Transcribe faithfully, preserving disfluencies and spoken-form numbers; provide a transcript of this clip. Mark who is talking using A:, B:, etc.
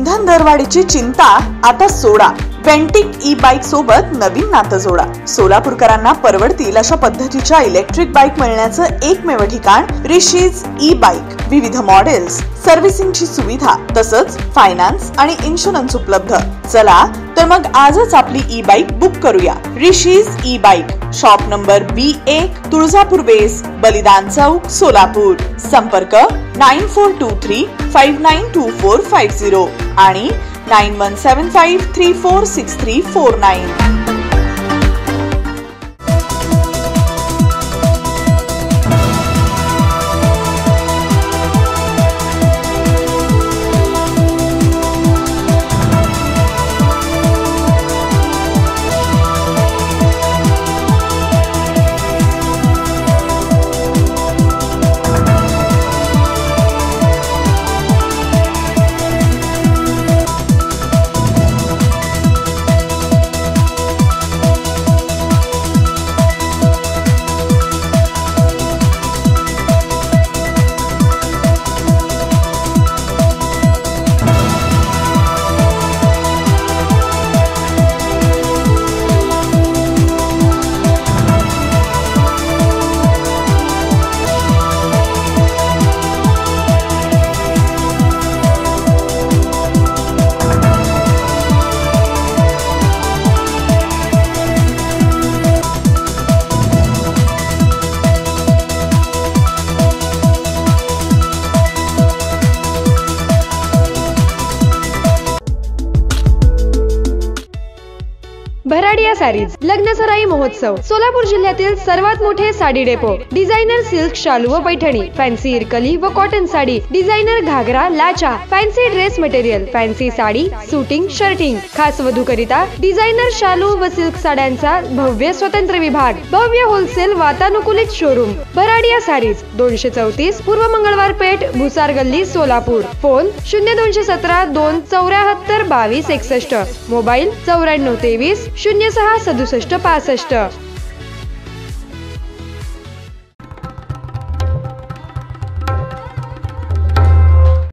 A: इंधन दरवाढीची चिंता आता सोडा. वेंटिक ई बाईक सोबत नवीन नातं जोडा. सोलापूरकरांना परवडतील अशा पद्धतीच्या इलेक्ट्रिक बाईक मिळण्याचं एकमेव ठिकाण ऋषीज ई बाईक. विविध मॉडेल्स, सर्व्हिसिंगची सुविधा तसंच फायनान्स आणि इन्शुरन्स उपलब्ध. चला तर मग आजच आपली ई बाईक बुक करूया. Rishi's e bike, shop number B एक, तुळजापूर बेस, बलिदान चौक, सोलापूर. संपर्क nine four two three five nine two four five zero आणि nine one seven five three four six three four nine.
B: Bharadiya saris लग्न सराई महोत्सव. सोलापूर जिल्ह्यातील सर्वात मोठे साडी डेपो. डिझायनर सिल्क शालू व पैठणी, फॅन्सी इरकली व कॉटन साडी, डिझायनर घागरा, लाचा, fancy dress material, fancy sari, suiting, shirting, खास वधू करिता डिझायनर शालू व सिल्क साड्यांचा भव्य स्वतंत्र विभाग, भव्य होलसेल वातानुकूलित शोरूम. भराडिया सारीज, दोनशे चौतीस पूर्व मंगळवार पेठ, भुसार गल्ली, सोलापूर. फोन शून्य दोनशे सतरा दोन चौऱ्याहत्तर बावीस एकसष्ट. मोबाईल चौऱ्याण्णव तेवीस शून्य सहा सदुसष्ट पासष्ट.